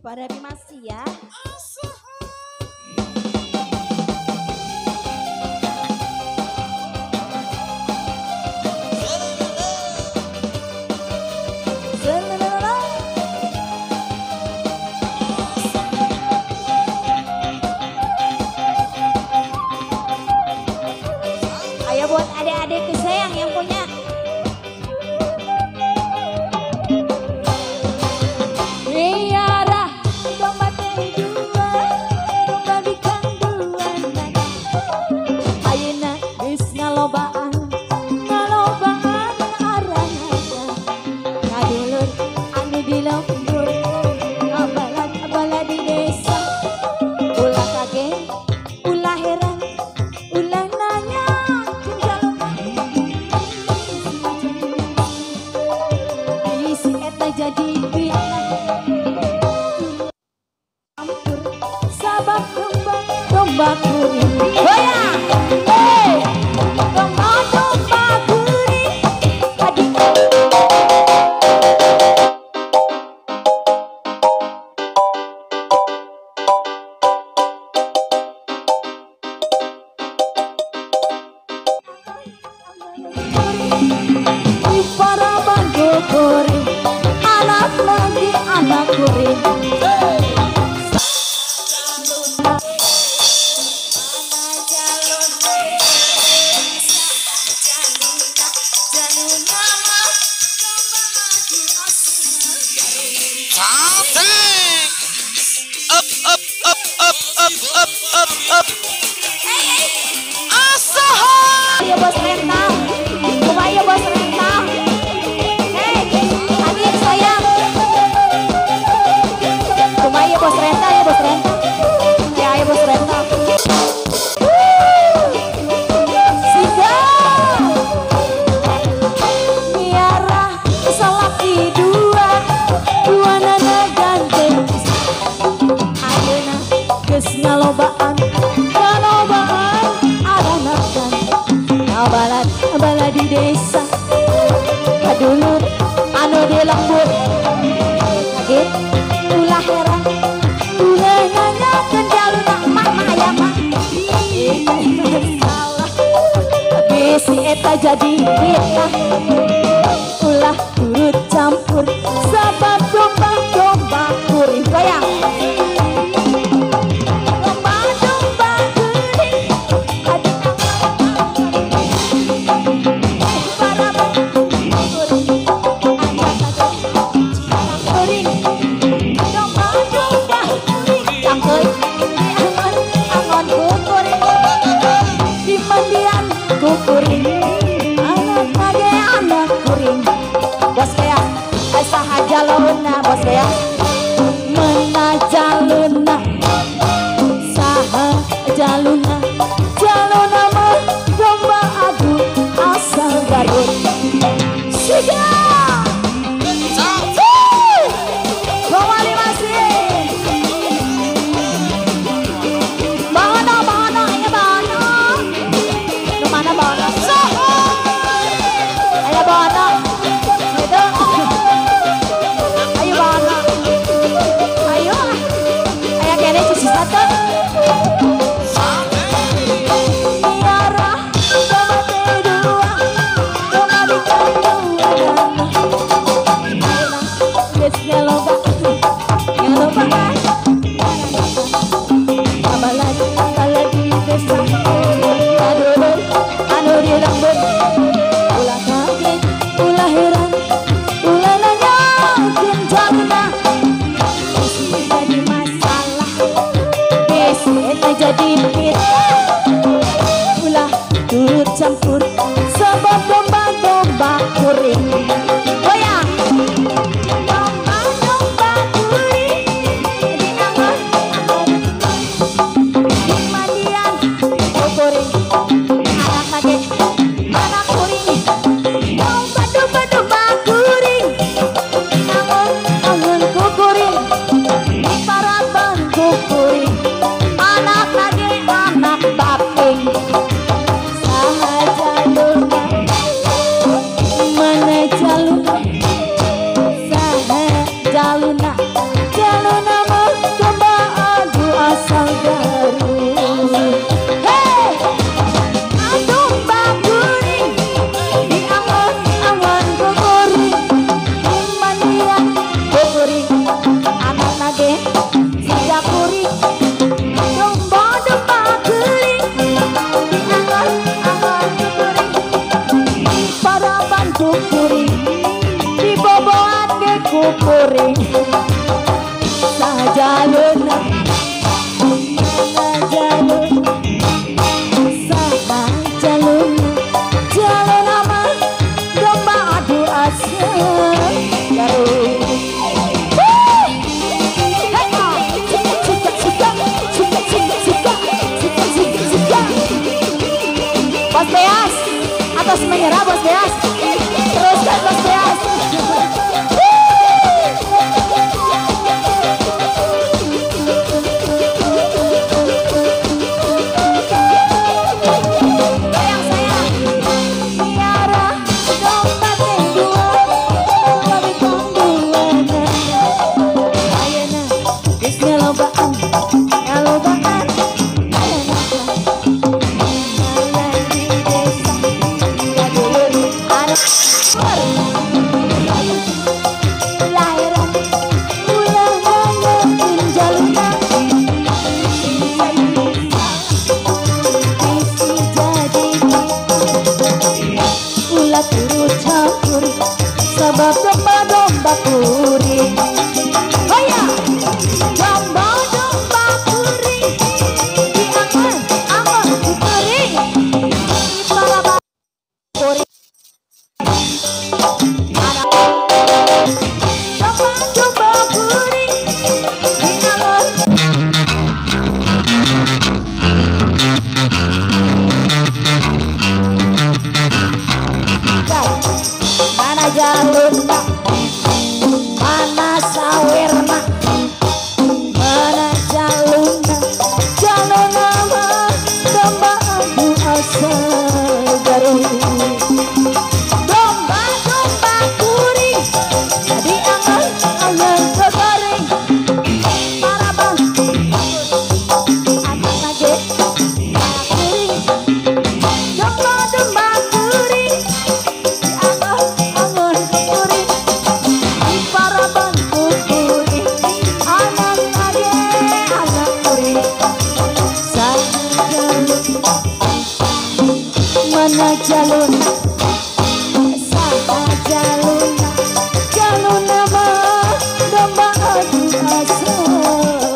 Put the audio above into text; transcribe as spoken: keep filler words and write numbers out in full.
Pada masih ya. Ayo buat adik-adik kesayang yang punya. Domba kuring, goyang, hey, domba domba kuring, adik. Di para bangku kuring, anak lagi anak kuring. Ayo bos rental, ayo bos rental. Hei, adik sayang. Ayo bos rental, ayo bos rental. Ya, ayo bos rental. Siap. Miara selaki dua, dua nana ganteng. Ayeuna geus ngalobaan, ngalobaan aranakan. Abalat, abalat di desa, kadulur, anu di lembut. Kaget, ulah heran, ulah nanya kenjaluna emak maya mak. Salah, bisi eta jadi fitnah. Ulah turut campur, sabab domba domba kuring goyang. Bos kaya, saha jaluna bos kaya, mana jaluna, saha jaluna, jaluna mah domba adu asal Garut. Siap, kembali masih, bahono bahono ayo bahono, kemana bahono? Ayo bahono. kuring sajaluna sajaluna sajaluna jaluna mah domba adu asa garuk. Bos Beas, atas menyerah Bos Beas. Teruskan Bos Beas. Sayang sayang, Tiara domba dua, tapi tungguana. Ayana, geus ngalobaan, ngalobaan. Sebab domba-domba kuring, oh ya, domba-domba kuring, diangan, angon, dikuring, di para kuring, domba-domba kuring, diangon. Mana jalurna, mana sawirna, mana jalurna, jalurna mah domba adu asa garuk. Domba-domba kuring, diangan angan kegoreng, para bang, anak lagi, para kuring, domba-domba kuring. Mana jaluna, sama jaluna, jaluna mah domba adu asa